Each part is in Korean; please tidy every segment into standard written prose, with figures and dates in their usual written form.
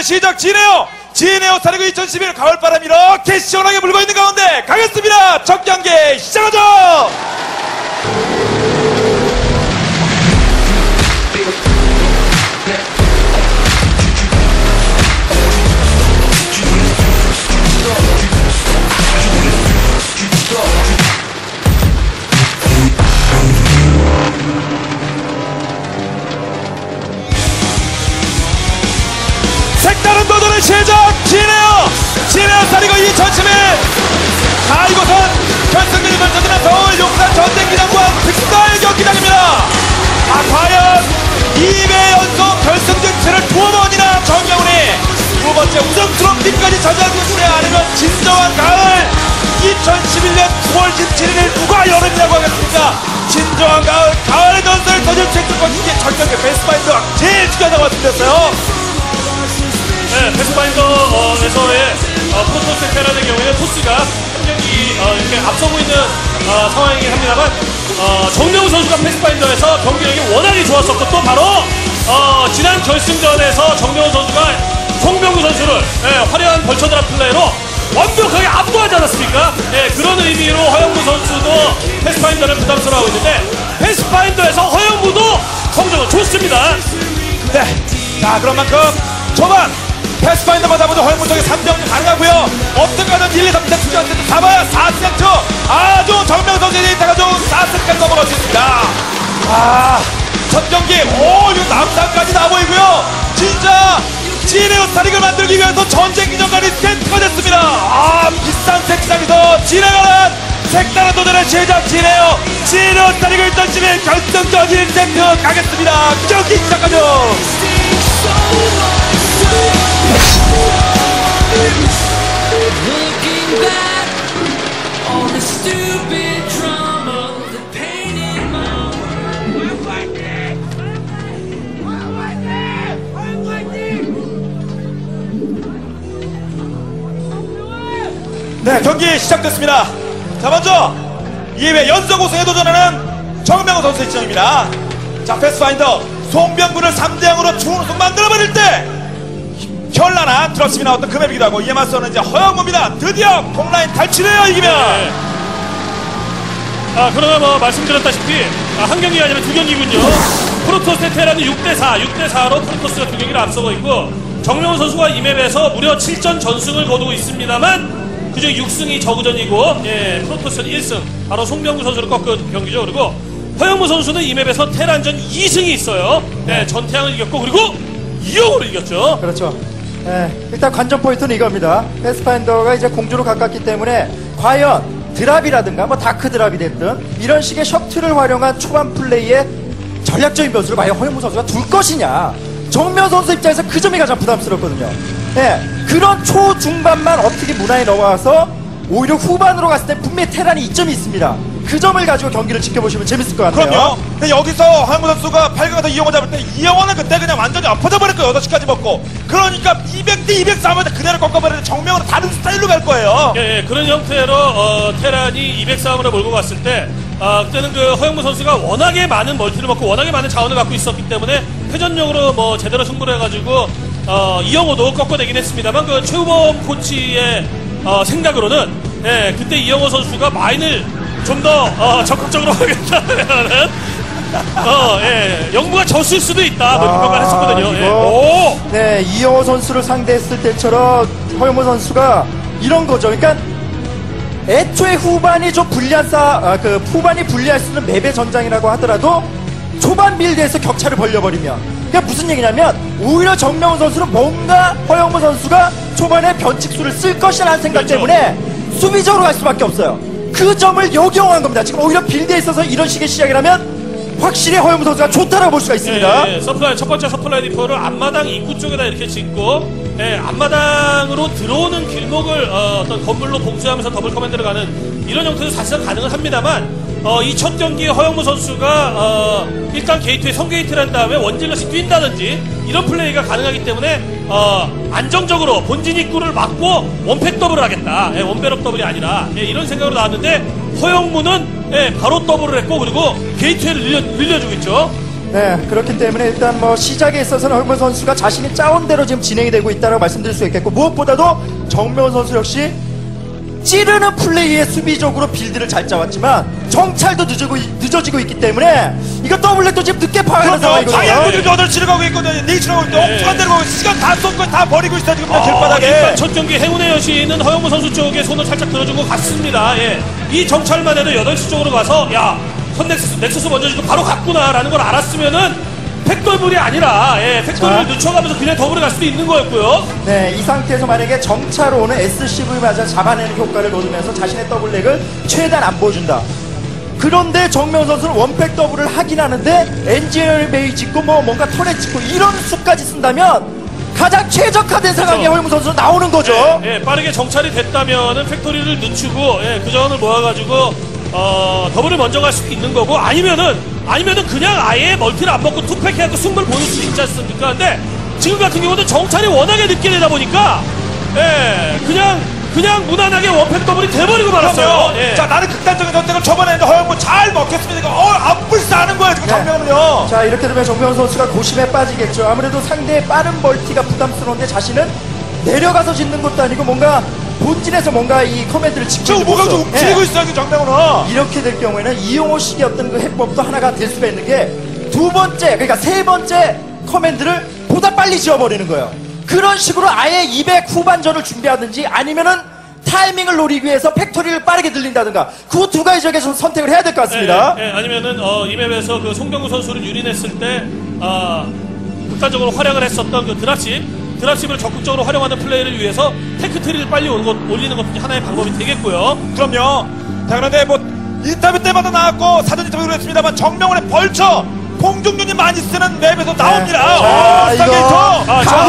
도전의 시작 진에어 스타리그 2011 가을바람이 이렇게 시원하게 불고 있는 가운데 가겠습니다. 첫 경기 시작하죠. 색다른 도전의 시작 진에어 스타리그 2011. 자, 이곳은 결승전이 펼쳐지는 서울 용산 전쟁기장과 특사의 경기장입니다. 과연 2회 연속 결승 진출을 2번이나 정명훈이 두 번째 우승 트로피까지 차지하고 있으냐, 아니면 진정한 가을 2011년 9월 17일 누가 여름이라고 하겠습니까? 진정한 가을의 전설을 던질 수 있을 것인지 절경의 베스트파인더가 제일 중요하다고 말씀드렸어요. 네, 패스파인더에서의 프로토스 테란의 경우에는 토스가 한 경기 이렇게 앞서고 있는 상황이긴 합니다만, 정명훈 선수가 패스파인더에서 경기력이 워낙에 좋았었고, 또 바로 지난 결승전에서 정명훈 선수가 송병구 선수를 화려한 벌처드랍 플레이로 완벽하게 압도하지 않았습니까? 그런 의미로 허영무 선수도 패스파인더를 부담스러워하고 있는데, 패스파인더에서 허영무도 성적은 좋습니다. 네, 자, 그런 만큼 초반 패스파인더가 잡아도 허영무 쪽에 3점 가능하고요. 어떻게 하든 1, 2, 3, 4, 4, 잡아야 4세트 아주 정명 선수의 데이터가 좋은 4세트까지 넘어갈 수 있습니다. 첫 경기 이거 남상까지 나보이고요. 진짜 진에어 스타리그를 만들기 위해서 전쟁 기념관이 세트가 됐습니다. 비싼 세트장에서 진행하는 색다른 도전의 시작 진에어 스타리그 2011 결승전 1세트 가겠습니다. 경기 시작하죠. Looking back on the stupid drama, the pain in my heart. I'm like this. I'm like this. I'm like this. 네, 경기 시작됐습니다. 자, 먼저 2회 연속 우승에 도전하는 정명훈 선수의 지정입니다. 자, 패스파인더 송병구를 3대0으로 준우승 만들어버릴 때 현란한 드랍십이 나왔던 그 맵이기도 하고, 이에 맞서는 이제 허영무입니다. 드디어 폼라인 탈출해요, 이기면. 그러나 말씀드렸다시피 한 경기가 아니라 두 경기군요. 프로토스 테란이 6대4로 프로토스가 두 경기를 앞서고 있고, 정명훈 선수가 이 맵에서 무려 7전 전승을 거두고 있습니다만, 그중에 6승이 저그전이고, 프로토스는 1승, 바로 송병구 선수를 꺾은 경기죠. 그리고 허영무 선수는 이 맵에서 테란전 2승이 있어요. 전태양을 이겼고, 그리고 이영호를 이겼죠. 그렇죠. 일단 관전 포인트는 이겁니다. 패스파인더가 이제 공주로 가깝기 때문에 과연 드랍이라든가 다크 드랍이 됐든 이런 식의 셔틀을 활용한 초반 플레이에 전략적인 변수를 과연 허영무 선수가 둘 것이냐. 정명 선수 입장에서 그 점이 가장 부담스럽거든요. 그런 초중반만 어떻게 무난히 넘어가서 오히려 후반으로 갔을 때 분명히 테란이 이점이 있습니다. 그 점을 가지고 경기를 지켜보시면 재밌을 것 같아요. 그럼요. 근데 여기서 허영무 선수가 8강에서 이영호 잡을 때 이영호는 그때 그냥 완전히 엎어져 버릴 거예요. 8시까지 먹고. 그러니까 200대 200 싸움에서 그대로 꺾어버리는데 정명은 다른 스타일로 갈 거예요. 그런 형태로 테란이 200 싸움으로 몰고 갔을 때, 그때는 그 허영무 선수가 워낙에 많은 멀티를 먹고 워낙에 많은 자원을 갖고 있었기 때문에 회전력으로 제대로 승부를 해가지고 이영호도 꺾어내긴 했습니다만, 그 최우범 코치의 생각으로는 그때 이영호 선수가 마인을 좀 더 적극적으로 하겠다는 영무가 졌을 수도 있다, 뭐 평가를 했었거든요. 이영호 선수를 상대했을 때처럼 허영무 선수가 이런 거죠. 그러니까 애초에 후반이 좀 후반이 불리할 수 있는 맵의 전장이라고 하더라도 초반 빌드에서 격차를 벌려버리면, 그게 무슨 얘기냐면 오히려 정명훈 선수는 뭔가 허영무 선수가 초반에 변칙수를 쓸 것이라는 생각 때문에 수비적으로 갈 수밖에 없어요. 그 점을 역용한 겁니다. 지금 오히려 빌드에 있어서 이런 식의 시작을 하면 확실히 허영무 선수가 좋다라고 볼 수가 있습니다. 첫 번째 서플라이 디포를 앞마당 입구 쪽에다 이렇게 짓고, 앞마당으로 들어오는 길목을 어떤 건물로 봉쇄하면서 더블 커맨드를 가는 이런 형태도 사실상 가능은 합니다만, 이 첫 경기에 허영무 선수가 일단 게이트에 성게이트를 한 다음에 원질럿이 뛴다든지 이런 플레이가 가능하기 때문에 안정적으로 본진 입구를 막고 원팩 더블을 하겠다. 원배럭 더블이 아니라 이런 생각으로 나왔는데, 허영무는 바로 더블을 했고, 그리고 게이트를 늘려주고 있죠. 네, 그렇기 때문에 일단 뭐 시작에 있어서는 허용무 선수가 자신이 짜온 대로 지금 진행이 되고 있다고 말씀드릴 수 있겠고, 무엇보다도 정명훈 선수 역시 찌르는 플레이에 수비적으로 빌드를 잘 짜왔지만 정찰도 늦어지고 있기 때문에 이거 더블랙도 지금 늦게 파악하는 상황이거든요. 방향도 여덟 치러 가고 있거든요. 네 치러 가고 있고 엉뚱한 데로 가고 시간 다 쏟고 다 버리고 있어 지금 길바닥에. 일단 첫 경기 행운의 여신은 허영무 선수 쪽에 손을 살짝 들어준 것 같습니다. 예. 이 정찰만 해도 8시 쪽으로 가서 야 넥서스 먼저 지고 바로 갔구나라는 걸 알았으면은 팩더블이 아니라 팩더블을 늦춰가면서 그냥 더블에 갈 수도 있는 거였고요. 네, 이 상태에서 만약에 정찰로는 SCV 맞아 잡아내는 효과를 얻으면서 자신의 더블렉을 최대한 안 보여준다. 그런데 정명 선수는 원팩 더블을 하긴 하는데 엔지니어링 베이 짓고 뭐 뭔가 터렛 짓고 이런 수까지 쓴다면 가장 최적화된 상황에 허용무 선수는 나오는 거죠. 빠르게 정찰이 됐다면은 팩토리를 늦추고 그 자원을 모아가지고 더블을 먼저 갈 수도 있는 거고 아니면은 그냥 아예 멀티를 안 먹고 투팩 해갖고 승부를 보일 수 있지 않습니까? 근데 지금 같은 경우는 정찰이 워낙에 늦게 되다 보니까 그냥 무난하게 원팩 더블이 돼버리고 말았어요. 자, 나는 극단적인 선택을 저번에 했는데 허영무 잘 먹겠습니다. 앞불싸는 거예요 지금 정명은요. 자, 이렇게 되면 정명 선수가 고심에 빠지겠죠. 아무래도 상대의 빠른 멀티가 부담스러운데 자신은 내려가서 짓는 것도 아니고 뭔가 본진에서 뭔가 이 커맨드를 지키고 있는 뭐가 좀 모습. 움직이고 있어요 지금 정명은은. 이렇게 될 경우에는 이용호식의 어떤 그 해법도 하나가 될 수가 있는 게 두 번째, 그러니까 세 번째 커맨드를 보다 빨리 지어버리는 거예요. 그런 식으로 아예 200 후반전을 준비하든지 아니면은 타이밍을 노리기 위해서 팩토리를 빠르게 들린다든가 그 두 가지 중에 좀 선택을 해야 될 것 같습니다. 아니면은 이 맵에서 그 송병구 선수를 유린했을 때 극단적으로 활약을 했었던 그 드랍십을 적극적으로 활용하는 플레이를 위해서 테크트리를 빨리 올리는 것도 하나의 방법이 되겠고요. 그럼요. 자, 그런데 뭐 인터뷰 때마다 나왔고 사전 인터뷰를 했습니다만 정명훈의 벌처 공중윤이 많이 쓰는 맵에서 나옵니다. 자, 이거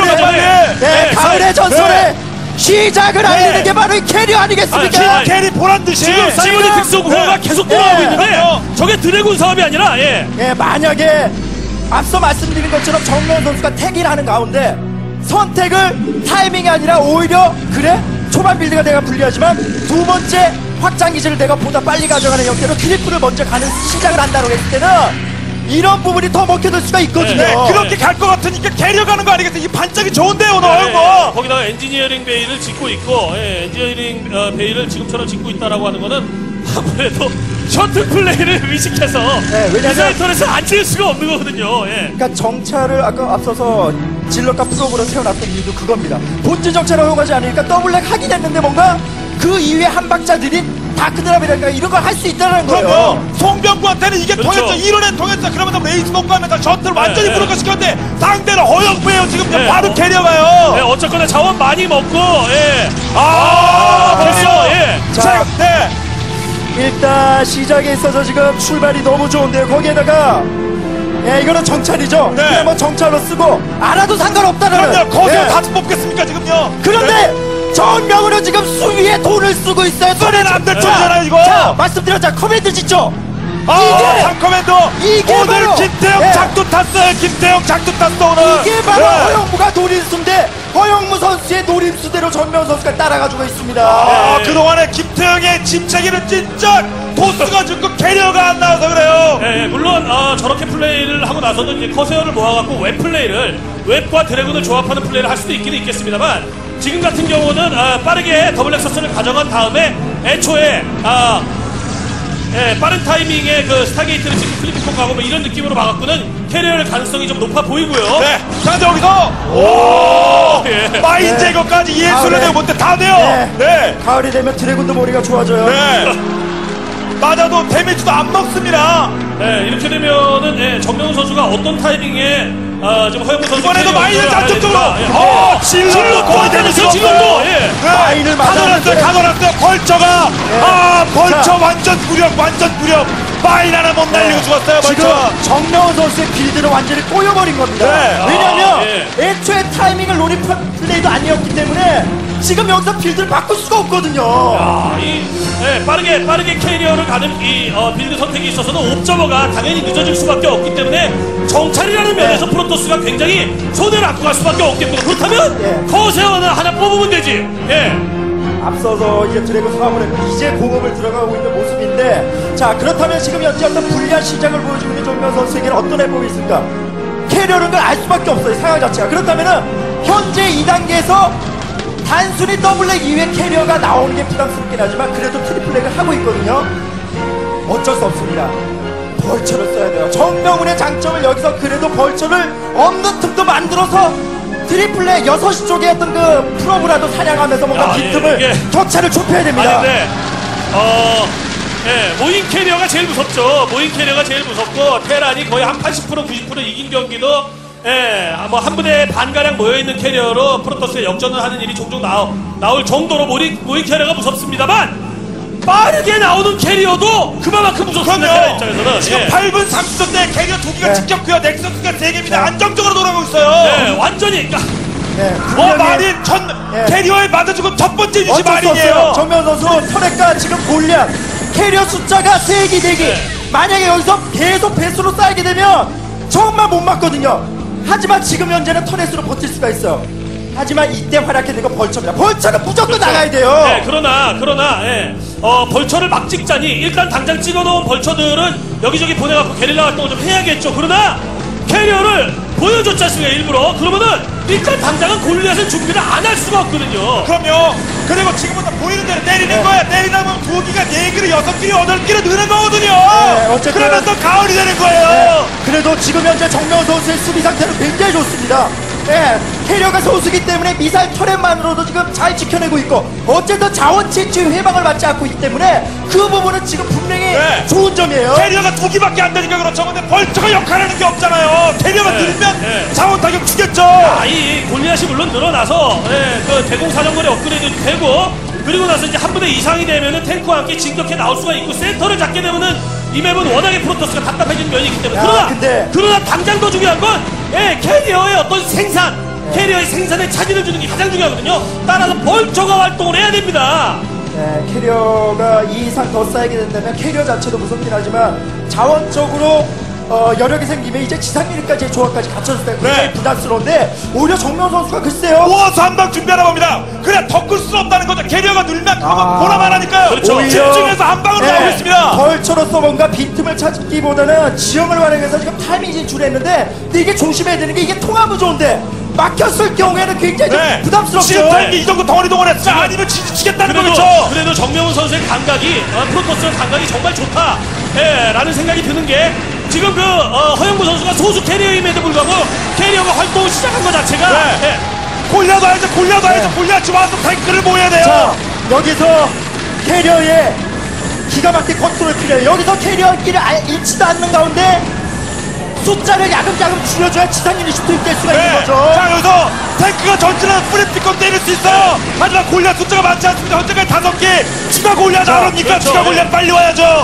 가을의 전설의 시작을 알리는 게 바로 이 캐리어 아니겠습니까? 캐리 보란 듯이 지금 사이버니 특수구호가 계속 돌아오고 있는데 저게 드래곤 사업이 아니라 만약에 앞서 말씀드린 것처럼 정명 선수가 택일 하는 가운데 선택을 타이밍이 아니라 오히려 그래? 초반 빌드가 내가 불리하지만 두 번째 확장 기지를 내가 보다 빨리 가져가는 형태로 트리플을 먼저 가는 시작을 한다고 했을 때는 이런 부분이 더 먹혀들 수가 있거든요. 네, 그렇게 갈 것 같으니까 캐리어 가는 거 아니겠어요? 이 반짝이 좋은데요, 오늘 거기다가 엔지니어링 베이를 짓고 있고, 엔지니어링 베이를 지금처럼 짓고 있다라고 하는 거는 아무래도 셔틀 플레이를 의식해서 왜냐면 디자이터에서 안 지을 수가 없는 거거든요. 그러니까 정찰을 아까 앞서서 질럿과 프로브로 세워놨던 이유도 그겁니다. 본진 정찰을 허용하지 않으니까 더블랙 하긴 했는데 뭔가 그 이후에 한 박자들이 다크드랍이랄까 이런 걸 할 수 있다는 거예요. 그럼요. 송병구한테는 이게 그렇죠. 통했죠. 이론엔 통했죠. 그러면서 레이스 놓고 하면서 셔틀 완전히 무력화시켰는데 상대는 허영무예요. 지금 바로 캐리어가요. 어쨌거나 자원 많이 먹고, 벌써 자, 네. 일단 시작에 있어서 지금 출발이 너무 좋은데요. 거기에다가 이거는 정찰이죠. 네. 그냥 뭐 정찰로 쓰고 알아도 상관없다는. 그럼요. 거기서 다 뽑겠습니까 지금요. 그런데 정명으로 지금 수위에 돈을 쓰고 있어요. 손에는 안 될 돈이잖아요 이거. 자, 말씀드렸자 커맨드 짓죠. 상커맨도 이게 오늘 바로, 김태형 작두 탔어요. 김태형 작두 탔어 오늘. 이게 바로 허영무가 노림수인데 허영무 선수의 노림수대로 전명 선수가 따라가지고 있습니다. 그동안에 김태형의 침체기는 진짜 도스가 죽고 캐리어가 안 나와서 그래요. 물론 저렇게 플레이를 하고 나서도 이제 커세어를 모아갖고 웹과 드래곤을 조합하는 플레이를 할 수도 있기는 있겠습니다만 지금 같은 경우는 빠르게 더블 넥서스를 가져간 다음에 애초에 빠른 타이밍에 그 스타게이트를 지금 플리피콘 가고 뭐 이런 느낌으로 막았고는 캐리어의 가능성이 좀 높아 보이고요. 네. 그런데 여기서 마인 제거까지 예술을 내고 못해 다 돼요. 네. 가을이 되면 드래곤도 머리가 좋아져요. 네. 맞아도 데미지도 안 먹습니다. 이렇게 되면은 정명훈 선수가 어떤 타이밍에 지금 허영무 선수 이번에도 마인을 잡쪽으로 질러 거의 되면서 질러도 마인을 맞았는데 가둬놨어요. 벌처가 벌처 완전 무력 마인 하나 못 날리고 죽었어요. 지금 벌처. 정명훈 선수의 빌드는 완전히 꼬여버린 겁니다. 네. 왜냐하면 애초에 타이밍을 노린 플레이도 아니었기 때문에 지금 여기서 빌드를 바꿀 수가 없거든요. 빠르게 캐리어를 가는 이 빌드 선택이 있어서는 옵저버가 당연히 늦어질 수밖에 없기 때문에 정찰이라는 면에서 프로토스가 굉장히 손해를 안고 갈 수밖에 없겠고 그렇다면 커세어는 하나 뽑으면 되지. 앞서서 이제 드래곤 사업을 했고 이제 공업을 들어가고 있는 모습인데 자 그렇다면 지금 현재 어떤 불리한 시장을 보여주고 있는 정명 선수에게는 어떤 해법이 있을까? 캐리어는 걸 알 수밖에 없어요 상황 자체가. 그렇다면은 현재 2단계에서 단순히 더블랙 이후에 캐리어가 나오는 게 부담스럽긴 하지만 그래도 트리플렉을 하고 있거든요. 어쩔 수 없습니다. 벌처를 써야 돼요. 정명훈의 장점을 여기서 그래도 벌처를 없는 틈도 만들어서 트리플렉 6시 쪽에 어떤 그 프로브라도 사냥하면서 뭔가 빈틈을 격차를 좁혀야 됩니다. 아니 근데 모인 캐리어가 제일 무섭죠. 모인 캐리어가 제일 무섭고 테란이 거의 한 80% 90% 이긴 경기도 뭐 한 부대 반가량 모여있는 캐리어로 프로토스에 역전을 하는 일이 종종 나올 정도로 모인 캐리어가 무섭습니다만 빠르게 나오는 캐리어도 그만큼 무섭습니다. 테란 입장에서는 지금 8분 30초 때 캐리어 2개가 찍혔고요. 넥서스가 3개입니다. 안정적으로 돌아가고 있어요. 완전히 마린 캐리어에 맞아주고 첫 번째 유시 마린이에요. 정면 선수 터렛과 지금 골리앗 캐리어 숫자가 3개 4개 만약에 여기서 계속 배수로 쌓이게 되면 정말 못 맞거든요. 하지만 지금 현재는 터렛으로 버틸 수가 있어요. 하지만 이때 활약해야 되는 건 벌처입니다. 벌처는 무조건 나가야 돼요. 그러나 벌처를 막 찍자니 일단 당장 찍어놓은 벌처들은 여기저기 보내갖고 게릴라 활동을 좀 해야겠죠. 그러나 캐리어를 보여줬지 않습니까 일부러. 그러면은 일단 당장은 골리앗을 준비를 안 할 수가 없거든요. 그럼요. 그리고 지금부터 보이는 대로 때리는 거야. 때리다 보면 2기가 4기로 6기로 8기로 느는 거거든요. 어쨌든 그러면서 가을이 되는 거예요. 그래도 지금 현재 정명훈 선수의 수비 상태는 굉장히 좋습니다. 캐리어가 소수기 때문에 미사일 터렛만으로도 지금 잘 지켜내고 있고 어쨌든 자원 채취 회방을 받지 않고 있기 때문에 그 부분은 지금 분명히 좋은 점이에요. 캐리어가 2기밖에 안 되니까 그렇죠. 근데 벌처가 역할하는 게 없잖아요. 캐리어가 늘면 자원 타격 주겠죠. 이 골리앗이 물론 늘어나서 그 대공사령거리 업그레이드도 되고 그리고 나서 이제 한 부대 이상이 되면은 탱크와 함께 진격해 나올 수가 있고 센터를 잡게 되면은 이 맵은 워낙에 프로토스가 답답해지는 면이 있기 때문에 그러나 당장 더 중요한 건 캐리어의 어떤 생산 캐리어의 생산에 차질을 주는 게 가장 중요하거든요. 따라서 벌처가 활동을 해야 됩니다. 캐리어가 2 이상 더 쌓이게 된다면 캐리어 자체도 무섭긴 하지만 자원적으로 여력이 생기면 이제 지상미리까지의 조합까지 갖춰줄 때 굉장히 부담스러운데 오히려 정명 선수가 글쎄요 모아서 한 방 준비하나 봅니다. 그래 더 끌 수 없다는 거죠. 캐리어가 늘면 그만 보라만 하니까요. 그렇죠. 집중해서 한 방으로 나오고 있습니다. 벌처로서 뭔가 빈틈을 찾기보다는 지형을 활용해서 지금 타이밍 진출을 했는데 근데 이게 조심해야 되는 게 이게 통하면 좋은데 막혔을 경우에는 굉장히 좀 부담스럽죠. 지금 이 정도 덩어리 동원했어. 아니면 지치겠다는 거겠죠. 그래도 정명훈 선수의 감각이 프로토스의 감각이 정말 좋다 라는 생각이 드는 게 지금 허영무 선수가 소수 캐리어임에도 불구하고 캐리어가 활동을 시작한 것 자체가 골려도 해야죠. 골리앗 지금 와서 탱크를 모여야 돼요. 자, 여기서 캐리어의 기가 막힌 컨트롤 필요해요. 여기서 캐리어끼리 잃지도 않는 가운데 숫자를 야금야금 줄여줘야 지상률이 슈팅될 수가 있는 거죠. 자, 여기서 탱크가 전진하는 프레티건 때릴 수 있어요. 하지만 골리앗 숫자가 많지 않습니다. 현재까지 5개. 추가 골리앗 안 옵니까? 그렇죠. 추가 골리앗 빨리 와야죠.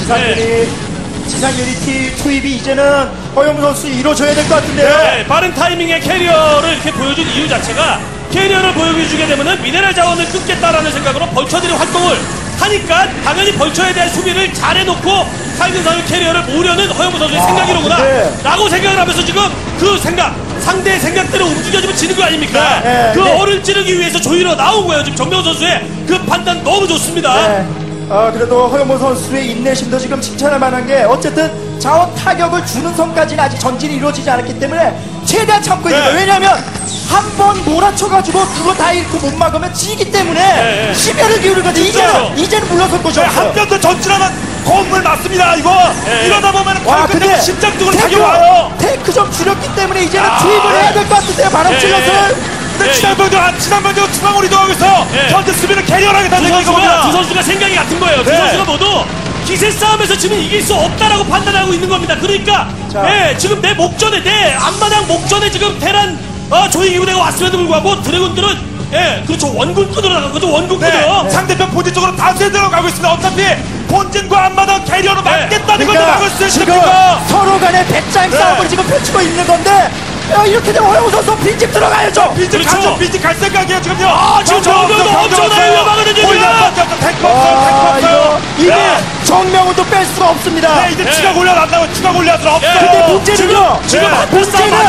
지상률이 투입이 이제는 허영무 선수 이루어져야 될 것 같은데요. 빠른 타이밍에 캐리어를 이렇게 보여준 이유 자체가 캐리어를 보여주게 되면은 미네랄 자원을 끊겠다라는 생각으로 벌처들이 활동을 하니까 당연히 벌처에 대한 수비를 잘 해놓고 살균사의 캐리어를 모으려는 허영무 선수의 생각이로구나 라고 생각을 하면서 지금 그 생각 상대의 생각대로 움직여주면 지는 거 아닙니까? 어를 찌르기 위해서 조이러 나온 거예요. 지금 정명훈 선수의 그 판단 너무 좋습니다. 그래도 허영무 선수의 인내심도 지금 칭찬할 만한 게 어쨌든 자원 타격을 주는 선까지는 아직 전진이 이루어지지 않았기 때문에 최대한 참고 있는 거예요. 왜냐하면 한 번 몰아쳐가지고 그거 다 잃고 못 막으면 지기 때문에 심혈을 기울이거든요. 이제는 물러설 것이 없어요. 한 번 더 전진하면 건물 맞습니다. 이거 이러다 보면 근데 심장적으로 타격 와요. 탱크 좀 줄였기 때문에 이제는 투입을 해야 될 것 같은데요. 바람 찔러서 근데 지난번도 중앙으로 이동하고 있어요. 현재 수비를 캐리어를 하겠다는 얘기거든요. 두 선수가 생각이 같은 거예요. 두 선수가 모두 기세 싸움에서 지금 이길 수 없다라고 판단하고 있는 겁니다. 그러니까 지금 내 목전에 내 앞마당 목전에 지금 테란 조이기 부대가 왔음에도 불구하고 드래곤들은 그렇죠. 원군권으로 나간 거죠. 원군권으로. 상대편 본진 쪽으로 다수에 들어가고 있습니다. 어차피 본진과 앞마당 캐리어로 맞겠다는 것도 막을 수 지금 있습니까? 서로 간의 배짱 싸움을 지금 펼치고 있는 건데 이렇게 되면 허영우 선수 빈집 들어가야죠. 빈집 그렇죠. 가죠. 빈집 갈 생각이에요 지금요. 지금 정명훈도 엄청나게 위험하거든요. 지금. 탱크 없어요. 이게 정명훈도 뺄 수가 없습니다. 이제 추가 골리앗 안 나오고 추가 골리앗은 없어요. 근데 문제는요. 지금 한판 싸움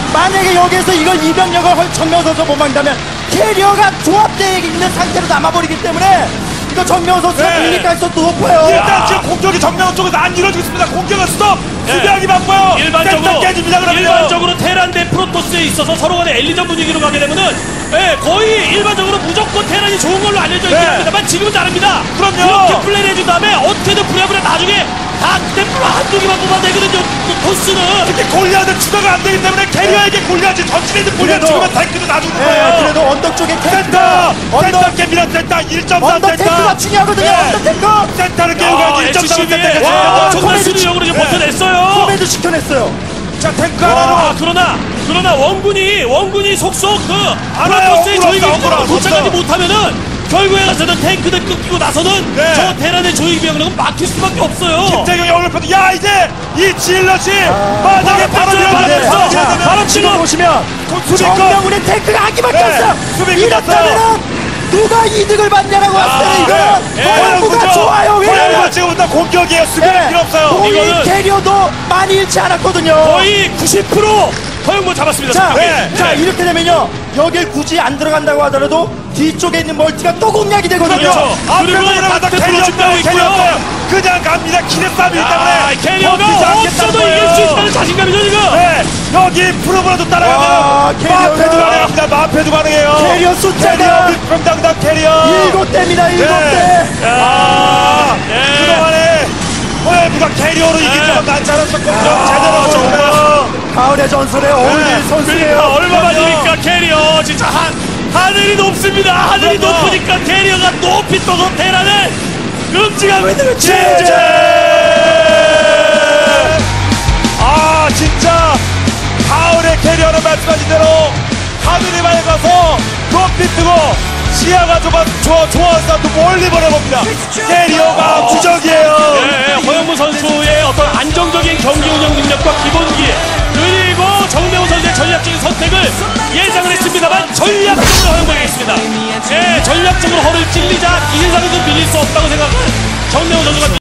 만약에 여기에서 이걸 이병력을 정명훈 선수가 못 막는다면 캐리어가 조합되어 있는 상태로 남아버리기 때문에 이거 정명훈 선수가 네. 밀릴 가능성도 높아요. 일단 지금 공격이 정면 쪽에서 안 이루어지고 있습니다. 공격은 스톱! 수비하기 바빠요! 센터 깨집니다, 그러면. 일반적으로 테란 대 프로토스에 있어서 서로 간에 엘리전 분위기로 가게 되면은 거의 일반적으로 무조건 테란이 좋은 걸로 알려져 있긴 네. 합니다만 지금은 다릅니다. 그럼요. 이렇게 플레이를 해준 다음에 어떻게든 부랴부랴 나중에 다 템플러 한두 개만 뽑아내거든요. 토스는. 특히 골리앗은 추가가 안 되기 때문에 캐리어에게 골리앗이 전진에 있는 골리앗 그래도- 죽으면 탱크도 놔주는 네, 거예요. 그래도 언덕 쪽에 센터! 센터 언덕 깨비란 센터 1.3 언덕 센터! 탱크가 중요하거든요. 네. 언덕 탱크. 센터를 깨고 가야지 1.3 센터까지 와, 가요. 정말 코메디 수리력으로 지금 네. 버텨냈어요. 소매도 시켜냈어요. 자, 탱크 아, 하나로 그러나 원군이 속속 그 알아요. 프로토스의 저희 억울하다, 기지로 억울하다. 도착하지 못하면은 결국에 가서는 탱크들 끊기고 나서는 네. 저 테란의 조이 병력은 막힐 수밖에 없어요. 김태경이 오늘 펴도 야 이제 이 질럿이 바닥에 바로 뺐어요, 바로 밀어내면서 뺐어. 자, 바로 지금 지금 보시면 수비권 정명훈의 탱크가 한 개밖에 네, 없어요. 수비 이랬다면은 누가 이득을 받냐라고 했을 때 이거는 허영무가 좋아요. 허영무가 왜냐면 지금부터 공격이에요. 수비할 필요 없어요. 본인 이거는- 캐리어도 많이 잃지 않았거든요. 거의 90% 허용무 잡았습니다. 자, 성격이. 네. 자 이렇게 되면요 여길 굳이 안 들어간다고 하더라도 뒤쪽에 있는 멀티가 또 공략이 되거든요. 그렇죠. 앞에 그리고 보면 다 바깥으로 캐리어 준비하고 없어요. 캐리어 있고요. 없어요. 그냥 갑니다. 기대싸움이기 아, 때문에 캐리어가 버티지 않겠다는 없어도 거예요. 이길 수 있다는 자신감이죠 지금. 네, 여기 프로브라도 와, 따라가면 캐리어가- 마페도 반응합니다. 마페도 반응해요. 캐리어 숫자가 캐리어 평당당 캐리어. 7대입니다. 7대. 네. 아, 네. 그동안에 허영무가 캐리어로 이긴 적은 많지 않았었거든요. 제대로 쳤고요. 가을의 전설의 어울릴 선수예요. 그러니까 얼마만이니까 그럼요. 캐리어 진짜 하늘이 높습니다. 하늘이 그럼요. 높으니까 캐리어가 높이 떠서 테란을 응징하고 있는 거지. 아 진짜 가을의 캐리어는 말씀하신 대로 하늘이 맑아서 높이 뜨고 시야가 좋아서 또 멀리 보내봅니다. 캐리어가 부적이에요. 네, 허영무 선수의 어떤 안정적인 경기 운영 능력과 기본기 그리고 정명훈 선수의 전략적인 선택을 예상을 했습니다만 전략적으로 허용하게 했습니다. 네, 전략적으로 허를 찔리자 이 세상에도 밀릴 수 없다고 생각한 정명훈 선수가